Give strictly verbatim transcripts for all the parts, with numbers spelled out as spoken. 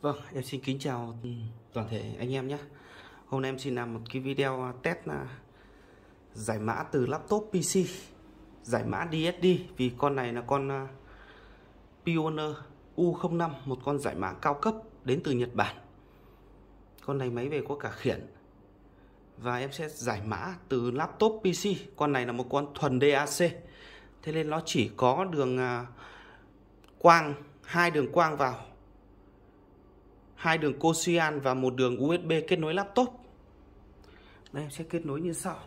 Vâng, em xin kính chào toàn thể anh em nhé. Hôm nay em xin làm một cái video test giải mã từ laptop pê xê, giải mã đê ét đê, vì con này là con Pioneer U không năm, một con giải mã cao cấp đến từ Nhật Bản. Con này máy về có cả khiển. Và em sẽ giải mã từ laptop pê xê. Con này là một con thuần đê a xê, thế nên nó chỉ có đường quang, hai đường quang vào, hai đường Cosian và một đường u ét bê kết nối laptop. Đây, em sẽ kết nối như sau.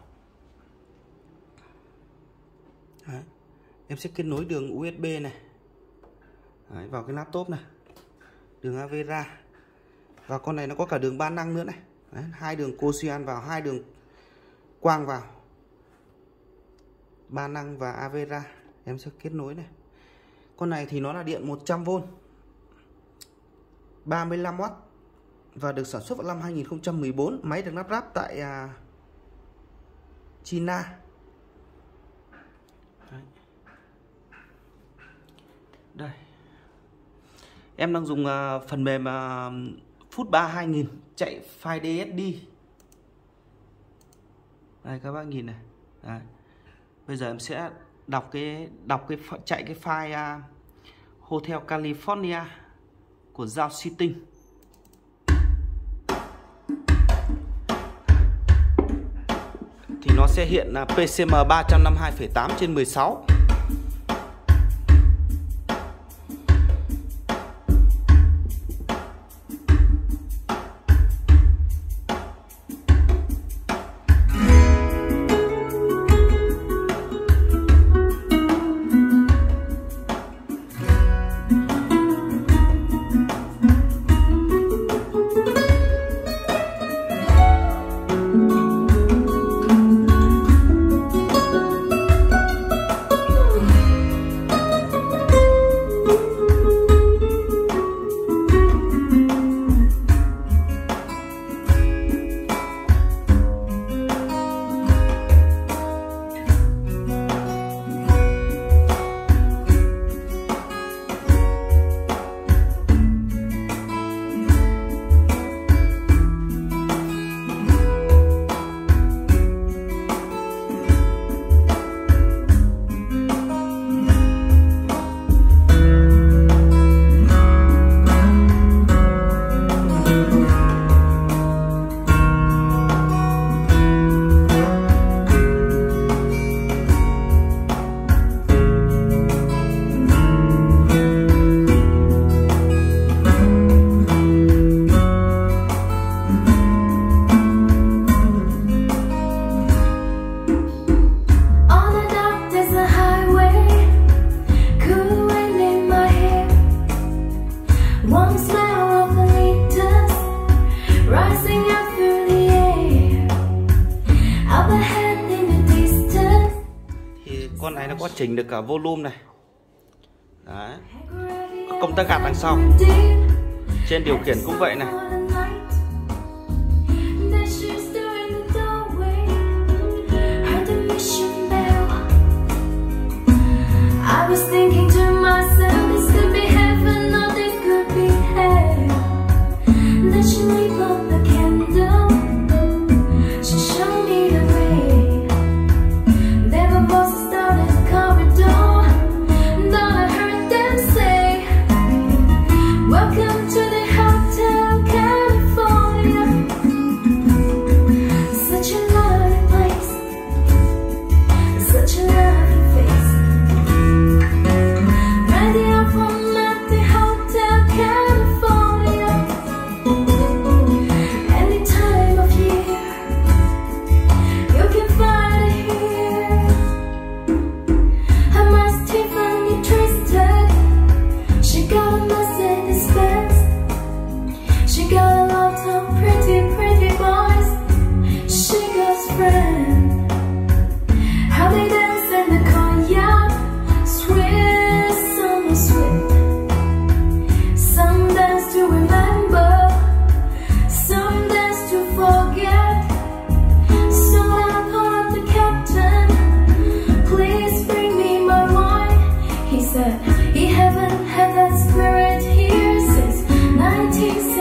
Đấy, em sẽ kết nối đường u ét bê này. Đấy, vào cái laptop này, đường Avera. Và con này nó có cả đường ba năng nữa này. Đấy, hai đường Cosian vào, hai đường quang vào, ba năng và Avera. Em sẽ kết nối này. Con này thì nó là điện một trăm vôn, ba mươi lăm oát và được sản xuất vào năm hai nghìn không trăm mười bốn. Máy được lắp ráp tại uh, China. Đấy. Đây, em đang dùng uh, phần mềm uh, Foodbar hai nghìn chạy file đê ét đê. Đây các bác nhìn này. Đấy. Bây giờ em sẽ đọc cái đọc cái chạy cái file uh, Hotel California của Giao Sitting. Thì nó sẽ hiện là pê xê em ba trăm năm mươi hai phẩy tám trên mười sáu. Con này nó có chỉnh được cả volume này. Đấy, có công tắc gạt đằng sau. Trên điều khiển cũng vậy này. He haven't had that spirit here since nineteen sixty.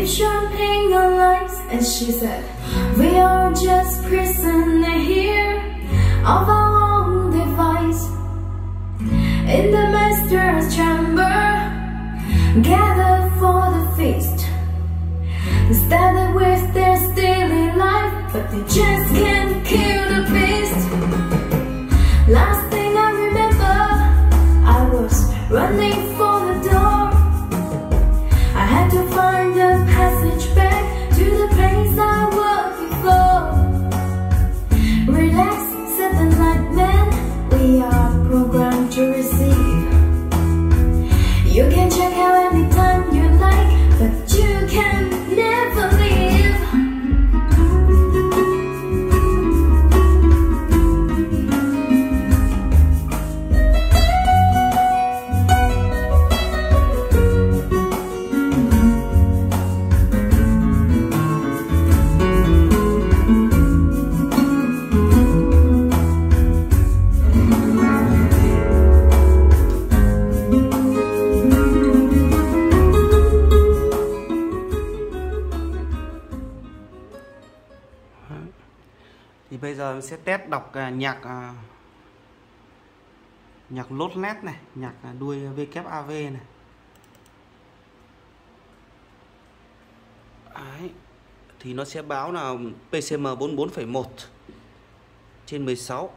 champagne on lights, and she said, we are just prisoners here of our own device. In the master's chamber, gathered for the feast. Started with their daily life, but they just can't kill the beast. Last thing I remember, I was running for the door. I had to find a passage back to the place I was before. Relax, said the nightman, we are programmed to receive. You can check out anytime you like, but you can never leave. Thì bây giờ em sẽ test đọc uh, nhạc uh, nhạc lốt nét này, nhạc uh, đuôi vê kép a vê này. Đấy. Thì nó sẽ báo là pê xê em bốn mươi bốn phẩy một trên mười sáu.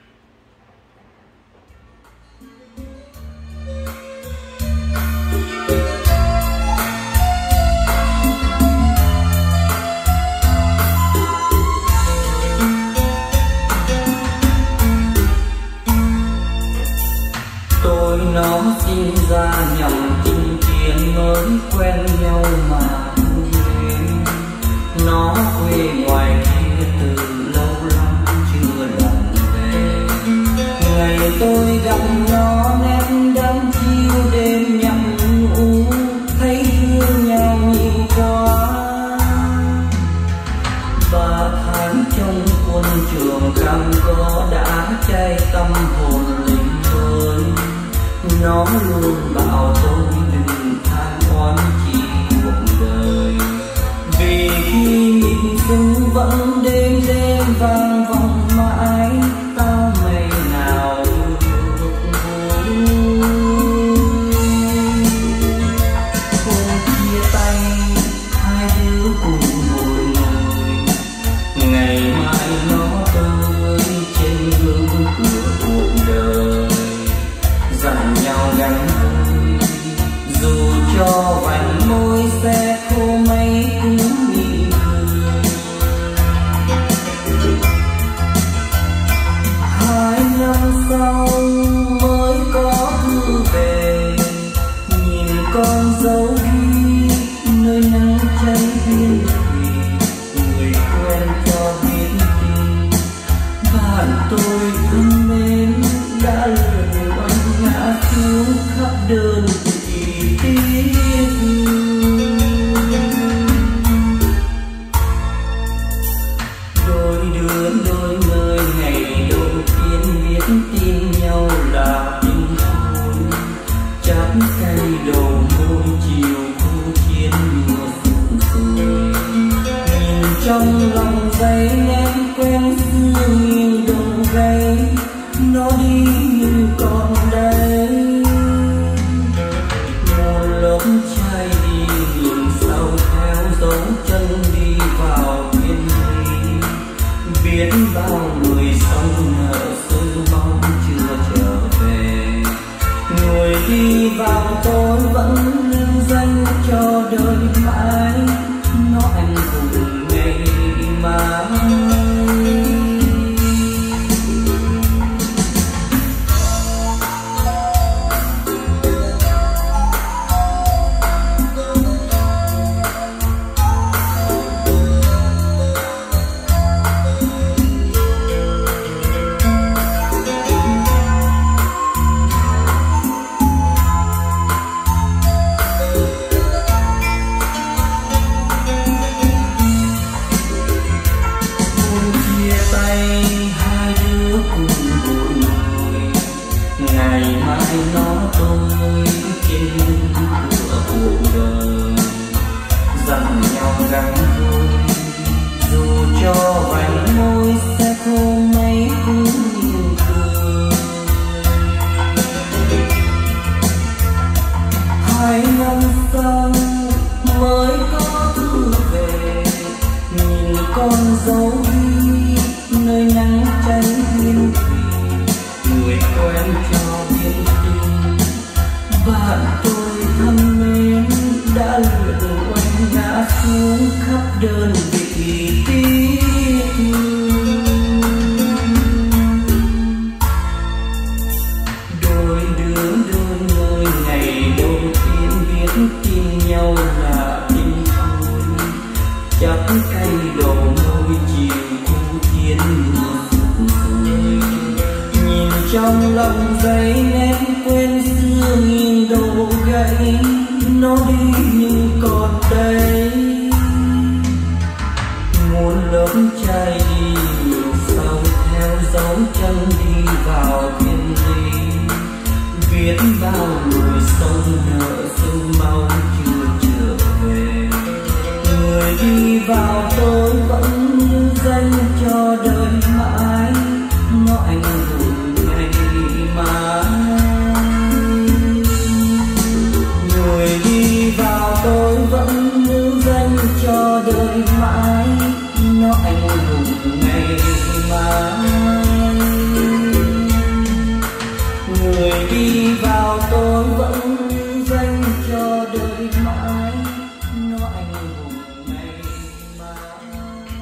Nó sinh ra nhằm chinh chiến mới quen nhau mà quên. Nó quê ngoài kia từ lâu lắm chưa lần về. Ngày tôi gặp nó nét đắm chiêu đêm nhằm ngủ, thấy thương nhau nhiều quá. Ba tháng trong quân trường cam go đã cháy tâm hồn linh hồn. Nó luôn bảo tôi đừng than oán chi cuộc đời, vì khi nhìn xuống vẫn đêm đêm vang vọng mãi ta ngày nào được vui. Hôm chia tay hai đứa cùng ngồi ngồi, ngày mai nó tới trên gương cửa cuộc đời. Dặn nhau gánh vui, dù cho vành môi xe khô mấy cũng nghỉ người. Hai năm sau mới có thư về, nhìn con dấu ghi nơi nắng cháy biên thủy. Người quen cho biết tin bạn tôi thân mến đã lời oanh ngã xuống khắp đơn vị tiếc thương. Đôi đứa đôi người ngày đầu tiên biết tin nhau là tình khôn, chát cây đầu môi chiều khu chiến đùa sụn sùi. Nhìn trong lòng giấy em quen xưa nghiêng đồng gáy, nó đi như còn đây. Một lớp trai đi đường sau theo dấu chân đi vào biên ly. Biết bao người sống nợ sự mong chưa trở về. Người đi vào tôi vẫn lưu danh cho đời mãi. Nó anh hùng ngày mai. hai năm sau mới có thư về, nhìn con dấu ghi nơi nắng cháy hiên thủy, người quen cho biết tin bạn tôi thân mến đã lượn quanh ngã xuống khắp đơn vị tí đôi đứa đôi ngôi ngày đầu tiên biết tin nhau là tình thôi, chắc cây đầu môi chiều khu thiên mưa rơi, nhìn trong lòng giấy nét quên xưa nghìn đầu gãy nó đi nhưng còn đây, muôn lớp trai đi nhiều sau theo dấu chân đi vào thiên lý, biết bao người sông nợ sương mau chưa trở về, người đi vào tôi vẫn như danh cho đời mãi, nó ảnh hưởng ngày mai. Người đi vào tôi vẫn như danh cho đời mãi, nó ảnh hưởng ngày mai. Người đi vào tôi vẫn như danh cho đời mãi, nó ảnh hưởng ngày mai.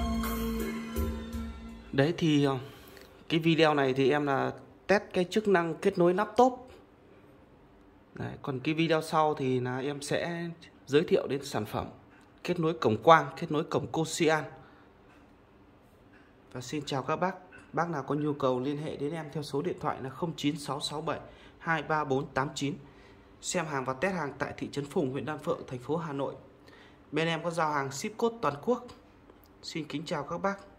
Đấy thì cái video này thì em là test cái chức năng kết nối laptop. Đấy, còn cái video sau thì là em sẽ giới thiệu đến sản phẩm kết nối cổng quang, kết nối cổng Cosian. Và xin chào các bác. Bác nào có nhu cầu liên hệ đến em theo số điện thoại là không chín sáu sáu bảy hai ba bốn tám chín. Xem hàng và test hàng tại thị trấn Phùng, huyện Đan Phượng, thành phố Hà Nội. Bên em có giao hàng ship code toàn quốc. Xin kính chào các bác.